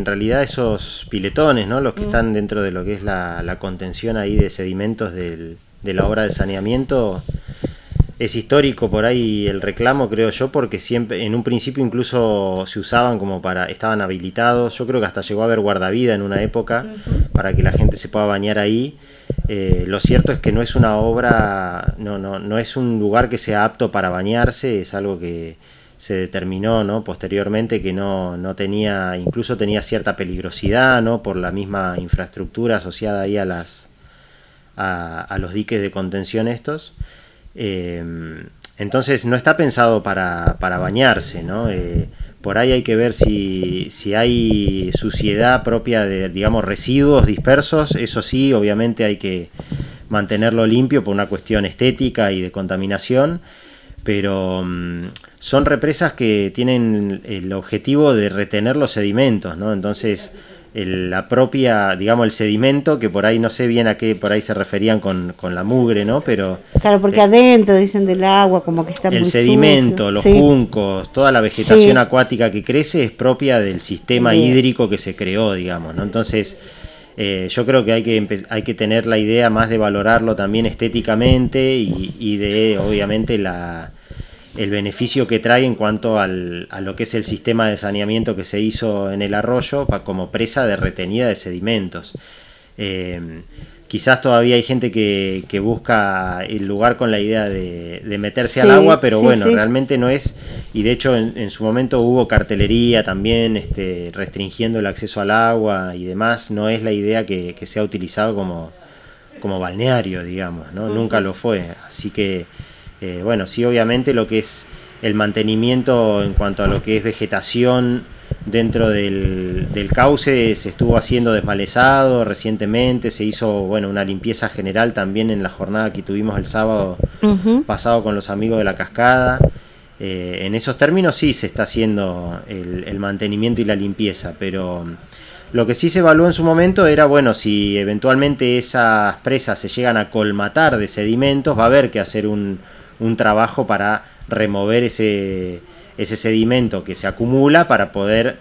En realidad esos piletones, ¿no? Los que están dentro de lo que es la contención ahí de sedimentos de la obra de saneamiento, es histórico por ahí el reclamo, creo yo, porque siempre, en un principio incluso se usaban como estaban habilitados, yo creo que hasta llegó a haber guardavida en una época para que la gente se pueda bañar ahí. Lo cierto es que no es una obra, no es un lugar que sea apto para bañarse, es algo que se determinó, ¿no?, posteriormente, que no tenía, incluso tenía cierta peligrosidad, ¿no?, por la misma infraestructura asociada ahí a los diques de contención estos. Entonces no está pensado para bañarse, ¿no? Por ahí hay que ver si hay suciedad propia de, digamos, residuos dispersos. Eso sí, obviamente hay que mantenerlo limpio por una cuestión estética y de contaminación, pero son represas que tienen el objetivo de retener los sedimentos, ¿no? Entonces la propia, digamos, el sedimento, que por ahí no sé bien a qué por ahí se referían con la mugre, ¿no? Pero claro, porque adentro dicen del agua como que está muy sucio. El sedimento, los juncos, toda la vegetación acuática que crece es propia del sistema hídrico que se creó, digamos, ¿no? Entonces yo creo que hay que tener la idea más de valorarlo también estéticamente y de, obviamente, el beneficio que trae en cuanto a lo que es el sistema de saneamiento que se hizo en el arroyo como presa de retenida de sedimentos. Quizás todavía hay gente que busca el lugar con la idea de meterse al agua, pero bueno, realmente no es, y de hecho en su momento hubo cartelería también restringiendo el acceso al agua y demás. No es la idea que sea utilizado como balneario, digamos, ¿no? Nunca lo fue, así que bueno, sí, obviamente lo que es el mantenimiento en cuanto a lo que es vegetación dentro del cauce se estuvo haciendo desmalezado recientemente, se hizo, bueno, una limpieza general también en la jornada que tuvimos el sábado pasado con los amigos de la cascada. En esos términos sí se está haciendo el mantenimiento y la limpieza, pero lo que sí se evaluó en su momento era, bueno, si eventualmente esas presas se llegan a colmatar de sedimentos, va a haber que hacer un trabajo para remover ese sedimento que se acumula para poder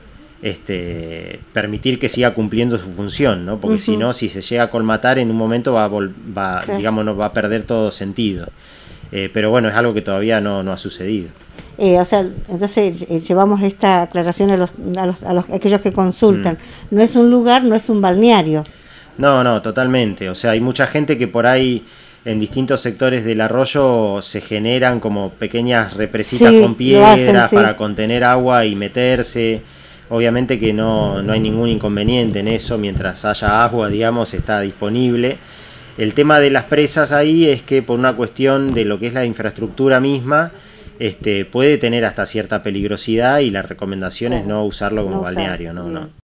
permitir que siga cumpliendo su función, ¿no? Porque si no, si se llega a colmatar en un momento digamos, no va a perder todo sentido. Pero bueno, es algo que todavía no ha sucedido. O sea, entonces llevamos esta aclaración a aquellos que consultan. No es un lugar, no es un balneario. No, totalmente. O sea, hay mucha gente que por ahí en distintos sectores del arroyo se generan como pequeñas represitas con piedras para contener agua y meterse. Obviamente que no hay ningún inconveniente en eso, mientras haya agua, digamos, está disponible. El tema de las presas ahí es que por una cuestión de lo que es la infraestructura misma, puede tener hasta cierta peligrosidad, y la recomendación es no usarlo como balneario, no.